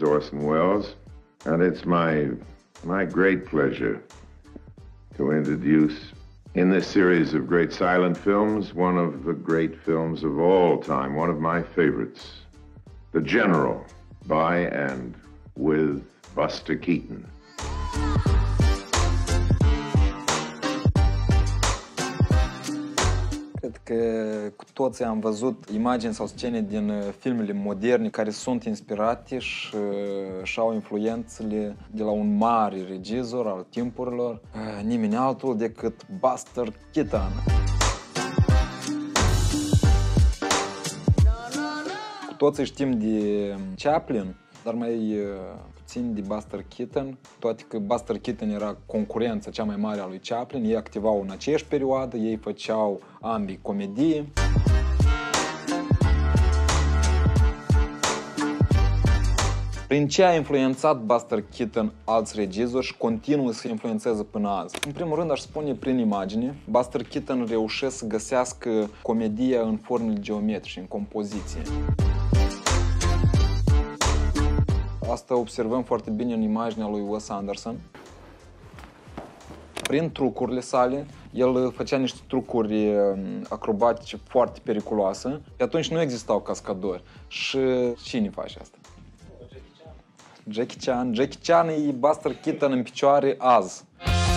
Orson Welles, and it's my great pleasure to introduce, in this series of great silent films, one of the great films of all time, one of my favorites, The General, by and with Buster Keaton. Cred că cu toții am văzut imagini sau scene din filmele moderne care sunt inspirate și au influențele de la un mare regizor al timpurilor, nimeni altul decât Buster Keaton. Cu toții știm de Chaplin, dar mai puțin de Buster Keaton, toate că Buster Keaton era concurența cea mai mare a lui Chaplin, ei activau în aceeași perioadă, ei făceau ambii comedii. Prin ce a influențat Buster Keaton alți regizori și continuă să influențeze până azi? În primul rând aș spune prin imagine, Buster Keaton reușește să găsească comedia în formule geometrice, în compoziție. Asta observăm foarte bine în imaginea lui Wes Anderson. Prin trucurile sale, el făcea niște trucuri acrobatice foarte periculoase. Și atunci nu existau cascadori. Și cine face asta? Jackie Chan. Jackie Chan e Buster Keaton în picioare azi.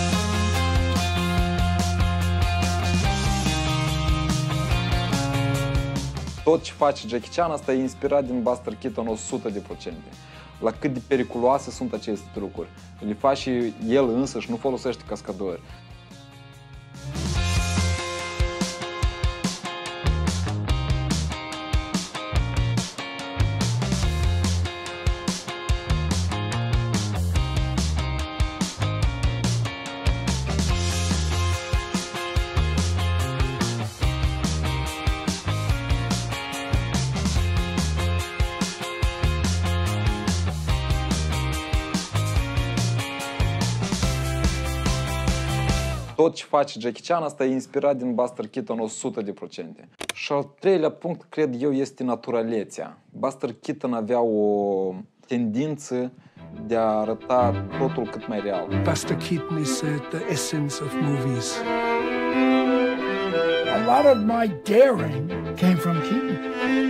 Tot ce face Jackie Chan, asta e inspirat din Buster Keaton 100%. La cât de periculoase sunt aceste trucuri. Le face el însăși, nu folosește cascadori. Tot ce face Jackie Chan, asta e inspirat din Buster Keaton 100%. Și al treilea punct, cred eu, este naturalețea. Buster Keaton avea o tendință de a arăta totul cât mai real. Buster Keaton is the essence of movies. A lot of my daring came from Keaton.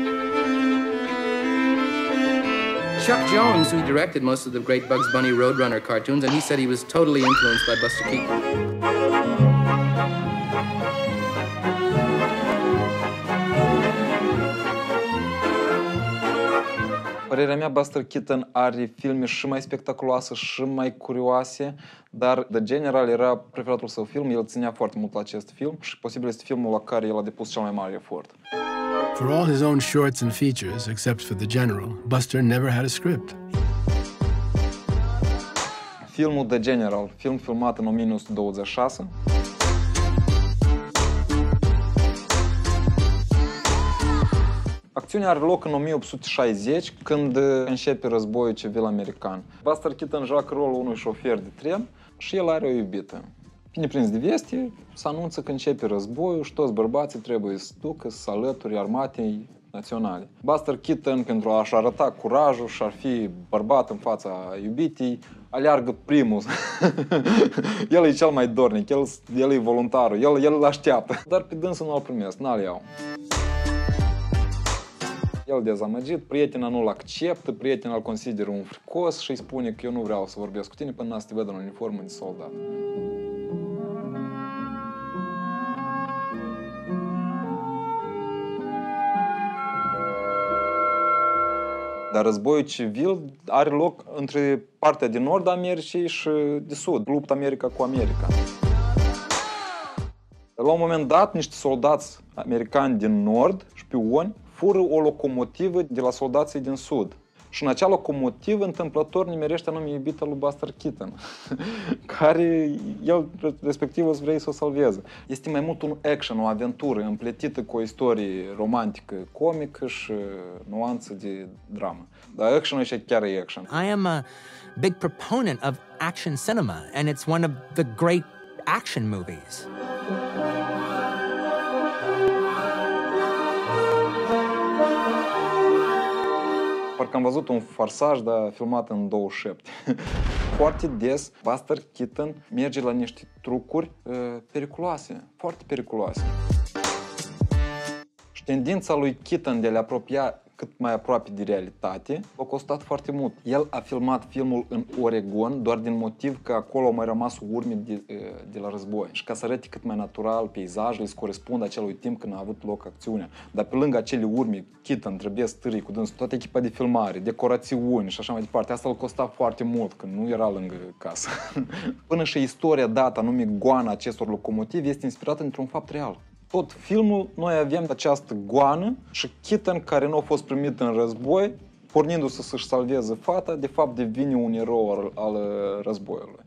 Chuck Jones, who directed most of the great Bugs Bunny Roadrunner cartoons, and he said he was totally influenced by Buster Keaton. Părerea mea, Buster Keaton are filme și mai spectaculoase și mai curioase, dar The General era preferatul său film, el ținea foarte mult la acest film și posibil este filmul la care el a depus cel mai mare efort. For all his own shorts and features, except for The General, Buster never had a script. Filmul The General, film filmat în 1926. Acțiunea are loc în 1860, când începe războiul civil american. Buster Keaton joacă rolul unui șofer de tren și el are o iubită. Neprins de veste, se anunță că începe războiul și toți bărbații trebuie să ducă, să alături armatei naționale. Buster Keaton, pentru a-și arăta curajul și a fi bărbat în fața iubitei, aleargă primul. El e cel mai dornic, el e voluntarul, el îl așteaptă. Dar pe dânsul nu-l primesc, n-l iau. El dezamăgit, prietena nu-l acceptă, prietena îl consideră un fricos și îi spune că eu nu vreau să vorbesc cu tine până n-a să te văd în uniformă de soldat. Dar războiul civil are loc între partea din nord a Americii și de sud, luptă America cu America. La un moment dat, niște soldați americani din nord, șpioni, fură o locomotivă de la soldații din sud. Și în acea locomotivă, întâmplător, nimerește anume iubita lui Buster Keaton, care el, respectiv, o să vrei să o salveze. Este mai mult un action, o aventură împletită cu o istorie romantică, comică și nuanță de dramă. Dar action-ul și chiar e action. I am a big proponent of action cinema, and it's one of the great action movies. Parcă am văzut un farsaj, dar filmat în 27. Foarte des, Buster Keaton merge la niște trucuri periculoase, foarte periculoase. Și tendința lui Keaton de a le apropia cât mai aproape de realitate, a costat foarte mult. El a filmat filmul în Oregon doar din motiv că acolo au mai rămas urme de la război. Și ca să arăte cât mai natural peisajele, să corespundă acelui timp când a avut loc acțiunea. Dar pe lângă acele urme, Keaton trebuie stârâi cu dânsul, toată echipa de filmare, decorațiuni și așa mai departe. Asta îl costa foarte mult, că nu era lângă casă. Până și istoria dată, anume goana acestor locomotivi, este inspirată într-un fapt real. Tot filmul, noi avem această goană și Keaton, care nu a fost primit în război, pornindu-se să-și salveze fata, de fapt devine un erou al războiului.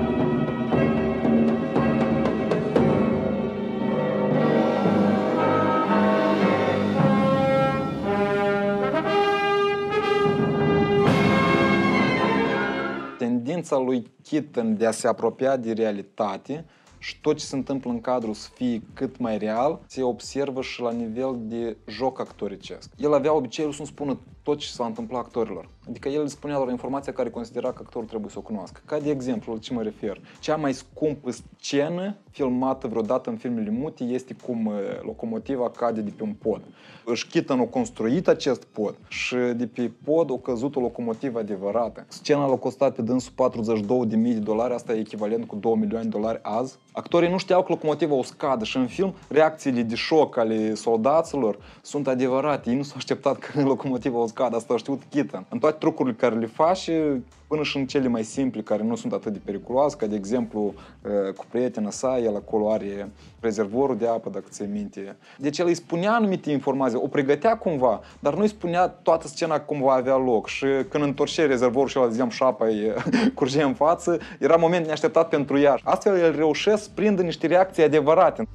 Tendința lui Keaton de a se apropia de realitate și tot ce se întâmplă în cadru să fie cât mai real, se observă și la nivel de joc actoricesc. El avea obiceiul să-mi spună tot ce s-a întâmplat actorilor. Adică el îi spunea doar informația care considera că actorul trebuie să o cunoască. Ca de exemplu, la ce mă refer? Cea mai scumpă scenă filmată vreodată în filmele mute este cum locomotiva cade de pe un pod. Și Keaton a construit acest pod și de pe pod a căzut o locomotivă adevărată. Scena l-a costat pe dânsul $42.000, asta e echivalent cu $2 milioane azi. Actorii nu știau că locomotiva o scadă și în film reacțiile de șoc ale soldaților sunt adevărate. Ei nu s-au așteptat că locomotiva o scadă, asta a știut Keaton. În toate trucurile care le face, până și în cele mai simple, care nu sunt atât de periculoase, ca de exemplu cu prietena sa, el acolo are rezervorul de apă, dacă ți-ai minte. Deci el îi spunea anumite informații, o pregătea cumva, dar nu îi spunea toată scena cum va avea loc. Și când întorcea rezervorul și el ziceam șapa curge în față, era moment neașteptat pentru ea. Astfel el reușea să prindă niște reacții adevărate.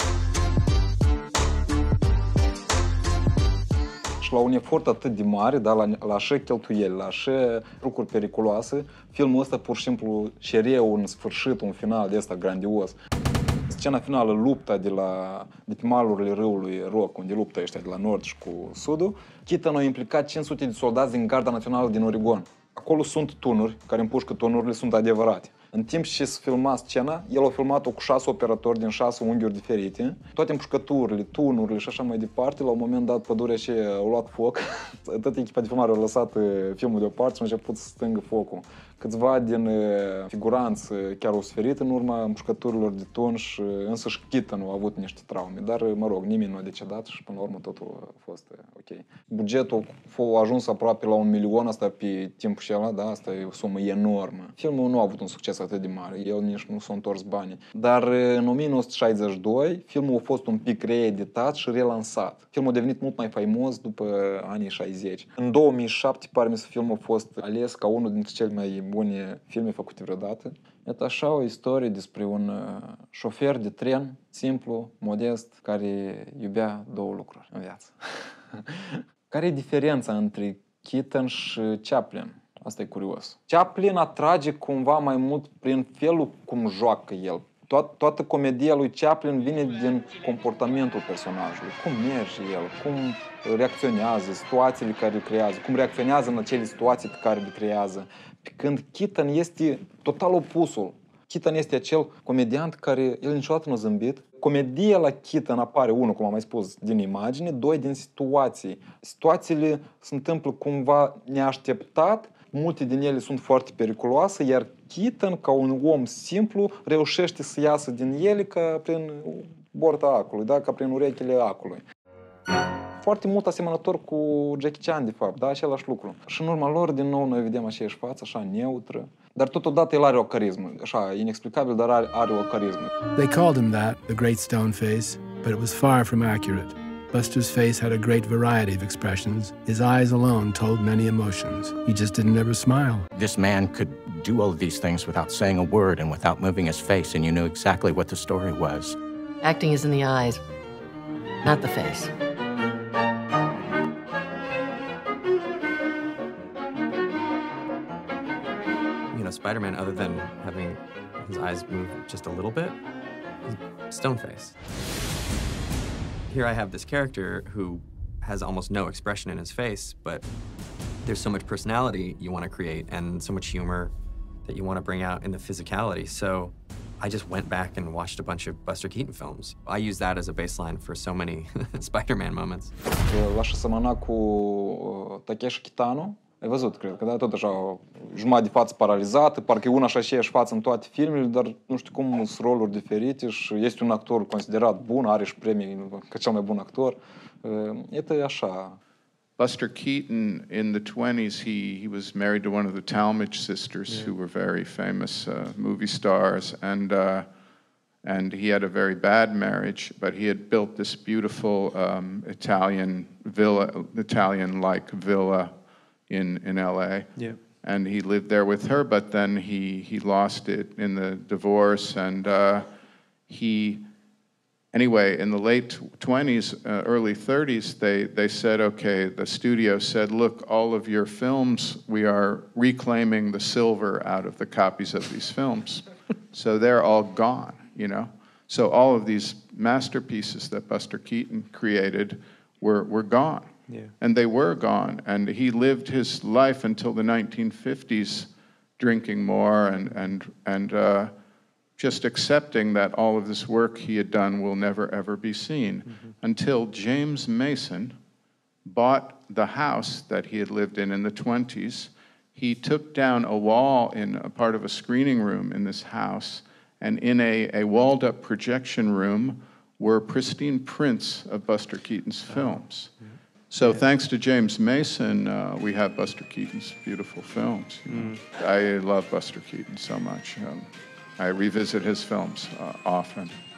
Și la un efort atât de mare, da, la așa cheltuieli, la așa lucruri periculoase, filmul ăsta pur și simplu cerea un sfârșit, un final de ăsta grandios. Scena finală, lupta de pe malurile râului Rock, unde luptă ăștia de la nord și cu sudul, Keaton a implicat 500 de soldați din Garda Națională din Oregon. Acolo sunt tunuri, care împușcă tunurile, sunt adevărate. În timp ce se filma scena, el a filmat-o cu 6 operatori din 6 unghiuri diferite. Toate împușcăturile, tunurile și așa mai departe, la un moment dat pădurea și a luat foc. Toată echipa de filmare a lăsat filmul deoparte și a început să stângă focul. Câțiva din figuranți chiar au suferit în urma împușcăturilor de tun și însăși Keaton a avut niște traume. Dar, mă rog, nimeni nu a decedat și până la urmă totul a fost ok. Bugetul a ajuns aproape la $1 milion, asta pe timpul ăla, da, asta e o sumă enormă. Filmul nu a avut un succes atât de mare, el nici nu s-a întors banii. Dar în 1962, filmul a fost un pic reeditat și relansat. Filmul a devenit mult mai faimos după anii 60. În 2007, pare să filmul a fost ales ca unul dintre cele mai bune filme făcute vreodată. Iată așa o istorie despre un șofer de tren, simplu, modest, care iubea două lucruri în viață. Care e diferența între Keaton și Chaplin? Asta e curios. Chaplin atrage cumva mai mult prin felul cum joacă el. Toată comedia lui Chaplin vine din comportamentul personajului. Cum merge el, cum reacționează, situațiile care le creează, cum reacționează în acele situații pe care le creează. Când Keaton este total opusul. Keaton este acel comediant care el niciodată nu a zâmbit. Comedia la Keaton apare, unul, cum am mai spus, din imagine, doi, din situații. Situațiile se întâmplă cumva neașteptat, multe din ele sunt foarte periculoase, iar Keaton, ca un om simplu, reușește să iasă din ele ca prin borta acului, da? Ca prin urechile acului. Foarte mult asemănător cu Jackie Chan, de fapt, da? Același lucru. Și în urma lor, din nou, noi vedem aceeași față, așa neutră. Dar totodată el are o carismă, așa, inexplicabil, dar are o carismă. They called him that, the Great Stone Face, but it was far from accurate. Buster's face had a great variety of expressions. His eyes alone told many emotions. He just didn't ever smile. This man could do all of these things without saying a word and without moving his face, and you knew exactly what the story was. Acting is in the eyes, not the face. You know, Spider-Man, other than having his eyes move just a little bit, is stone face. Here I have this character who has almost no expression in his face, but there's so much personality you want to create and so much humor that you want to bring out in the physicality. So I just went back and watched a bunch of Buster Keaton films. I use that as a baseline for so many Spider-Man moments. Ваша semăna cu Takeshi Kitano. Ai văzut, cred, că da, tot așa, jumătate de față paralizată, parcă e una și aceeași față în toate filmele, dar nu știu cum sunt roluri diferite și este un actor considerat bun, are și premii ca cel mai bun actor. E așa. Buster Keaton, in the 20s, he was married to one of the Talmadge sisters, who were very famous movie stars, and he had a very bad marriage, but he had built this beautiful Italian-like villa in LA. Yeah. And he lived there with her, but then he lost it in the divorce, and anyway, in the late 20s, early 30s, they said, okay, the studio said, look, all of your films, we are reclaiming the silver out of the copies of these films. So they're all gone, you know? So all of these masterpieces that Buster Keaton created were gone. Yeah. And they were gone. And he lived his life until the 1950s drinking more and just accepting that all of this work he had done will never, ever be seen, until James Mason bought the house that he had lived in the 20s. He took down a wall in a part of a screening room in this house, and in a walled-up projection room were pristine prints of Buster Keaton's films. So thanks to James Mason, we have Buster Keaton's beautiful films. I love Buster Keaton so much. I revisit his films often.